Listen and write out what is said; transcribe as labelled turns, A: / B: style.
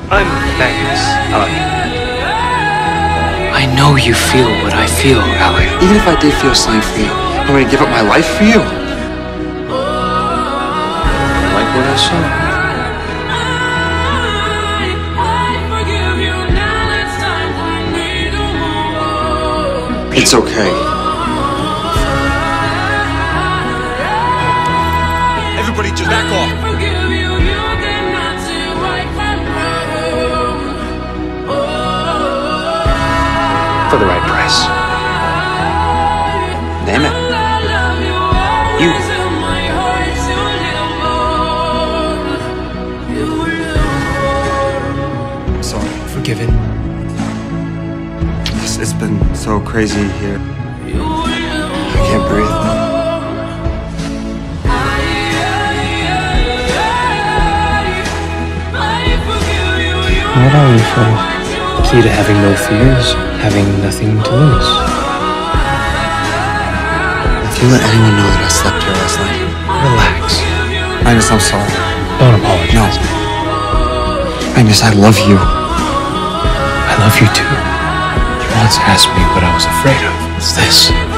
A: I'm Magnus, Alec.
B: I know you feel what I feel, Alec.
C: Even if I did feel something for you, I'm gonna give up my life for you.
B: Like what I saw.
C: It's okay.
D: Everybody just back off.
B: For the right price.
C: Name it.
B: You.
C: I'm sorry.
B: Forgiven.
C: It's been so crazy here. I can't breathe.
B: What are you for? Key to having no fears, having nothing to lose.
C: If you let anyone know that I slept here last night,
B: Relax.
C: Magnus, I'm sorry.
B: Don't apologize.
C: No. Magnus, I love you.
B: I love you too. You once asked me what I was afraid of. It's this.